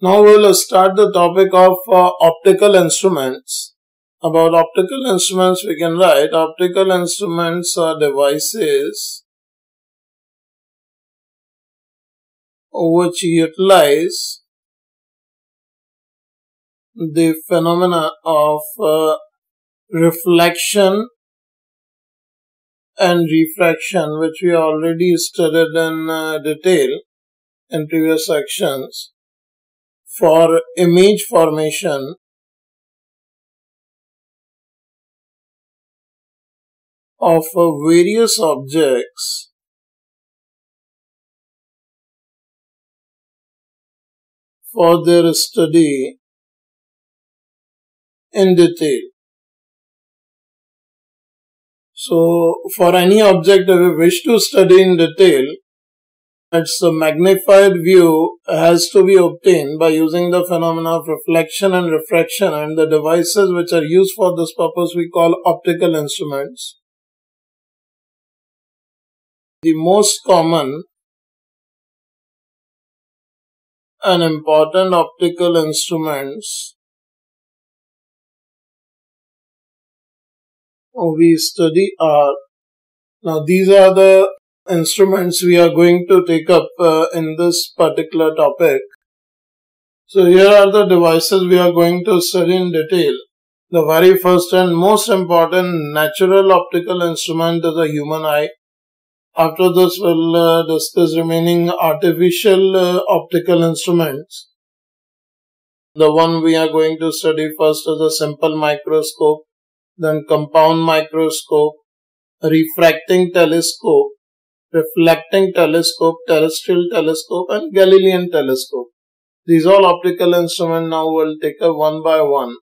Now we will start the topic of optical instruments. About optical instruments we can write optical instruments are devices which utilize the phenomena of reflection and refraction, which we already studied in detail in previous sections, for image formation of various objects for their study in detail. So, for any object that we wish to study in detail, its magnified view has to be obtained by using the phenomena of reflection and refraction, and the devices which are used for this purpose we call optical instruments. The most common and important optical instruments we study are, now these are the instruments we are going to take up in this particular topic. So here are the devices we are going to study in detail. The very first and most important natural optical instrument is the human eye. After this we'll discuss remaining artificial optical instruments. The one we are going to study first is a simple microscope, then compound microscope, refracting telescope, reflecting telescope, terrestrial telescope and Galilean telescope. These all optical instruments now we'll take up one by one.